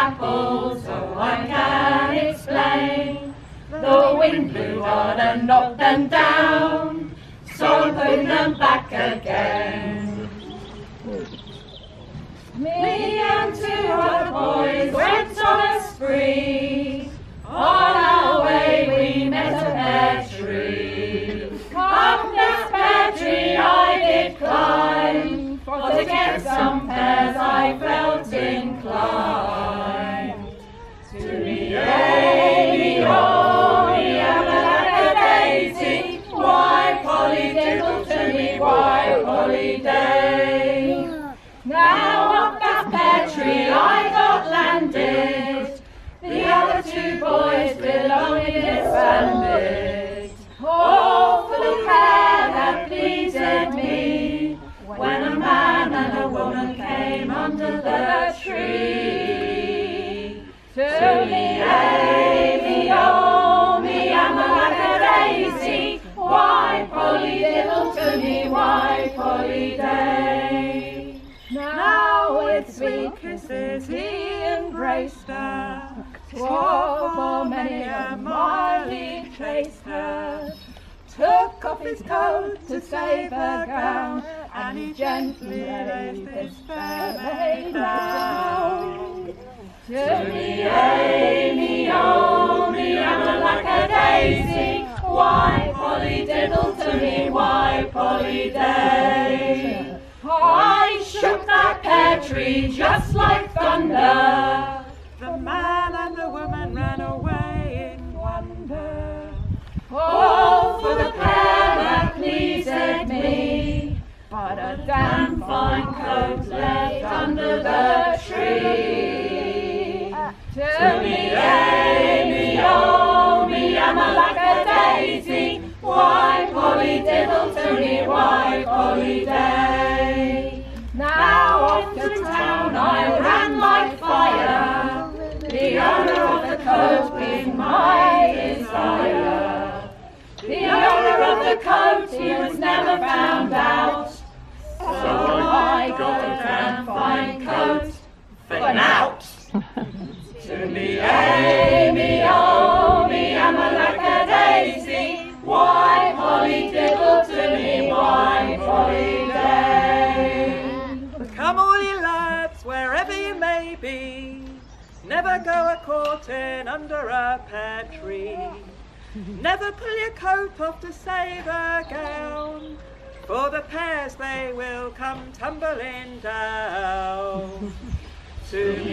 apple, so I can explain. The wind blew on and knocked them down, so put them back again. Me and two other boys went on a spree. On our way we met a pear tree. Up this pear tree I did climb, for to get some pears I felt inclined. To me, me, oh, me, I'm like a daisy. Why, Polly diddle to me, why, Polly day. Now up that pear tree I got landed, the other two boys belonging disbanded. Oh, for the pair that pleased me, when a man and a woman came under the tree. To me, me, oh, me, I'm a daisy. Why, Polly diddle to me, why, Polly day. Now with sweet kisses he embraced her, swore for many a mile he chased her, took off his coat to save her gown, and he gently laid his fair maid down. To me, me, oh, me, I'm like a daisy. Why, Polly diddle to me, why, Polly day. I shook that pear tree just like thunder. The man and the woman ran away in wonder. Oh, for the pair that pleased me, but a damn fine coat left under the tree. To me, me, oh, me, I'm like a daisy. Why, Polly diddle to me, why, Polly day. Now off to town I ran like fire, the owner of the coat being my desire. The owner of the coat, he was never found out, so I got a damn fine coat for nout. To me, me, oh, me, I'm like a daisy. Why, Polly diddle to me, why, Polly day. Come all ye lads, wherever you may be, never go a-courting under a pear tree. Never pull your coat off to save a gown, for the pears they will come tumbling down. To